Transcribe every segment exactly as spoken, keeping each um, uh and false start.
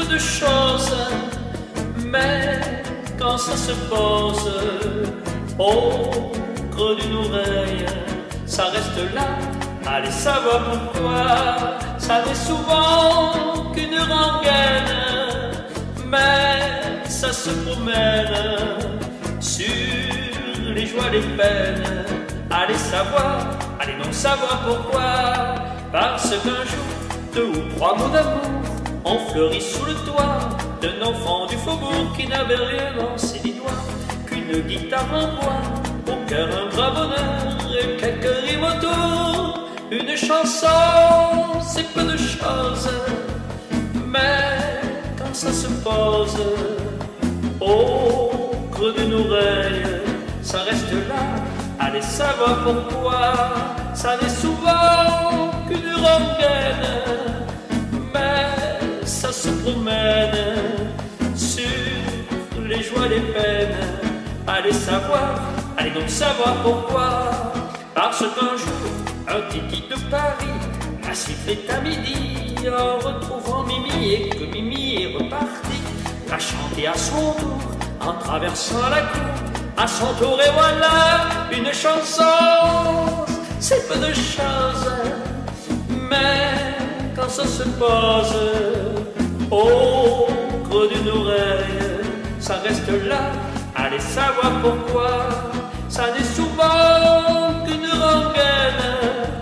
de choses, mais quand ça se pose au creux d'une oreille, ça reste là. Allez savoir pourquoi, ça n'est souvent qu'une rengaine, mais ça se promène sur les joies, les peines. Allez savoir, allez non savoir pourquoi, parce qu'un jour, deux ou trois mots d'amour ont fleuri sous le toit d'un enfant du faubourg qui n'avait rien dans ses dix doigts qu'une guitare en bois, au cœur un bras bonheur et quelques rimes autour. Une chanson, c'est peu de choses, mais quand ça se pose au creux d'une oreille, ça reste là. Allez savoir pourquoi, ça n'est souvent qu'une rengaine, mais ça se promène sur les joies, les peines. Allez savoir, allez donc savoir pourquoi, parce qu'un jour, un titi de Paris a sifflé à midi en retrouvant Mimi, et que Mimi est reparti a chanté à son tour en traversant la cour. À son tour, et voilà une chanson, c'est peu de choses, mais quand ça se pose au creux d'une oreille, ça reste là. Allez savoir pourquoi, ça n'est souvent qu'une rengaine,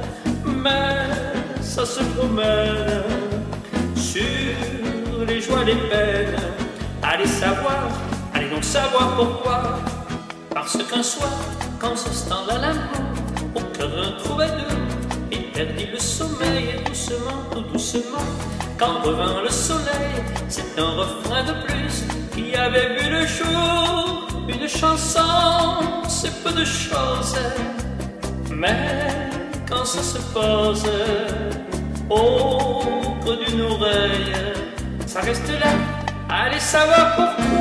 mais ça se promène sur les joies, les peines. Allez savoir, allez donc savoir pourquoi, parce qu'un soir, quand ce stand à l'amour, au cœur un troubadour, il perdit le sommeil, et doucement, tout doucement, quand revint le soleil, c'est un refrain de plus qui avait vu le jour. Une chanson, c'est peu de choses, mais quand ça se pose au creux d'une oreille, ça reste là. Allez savoir pourquoi.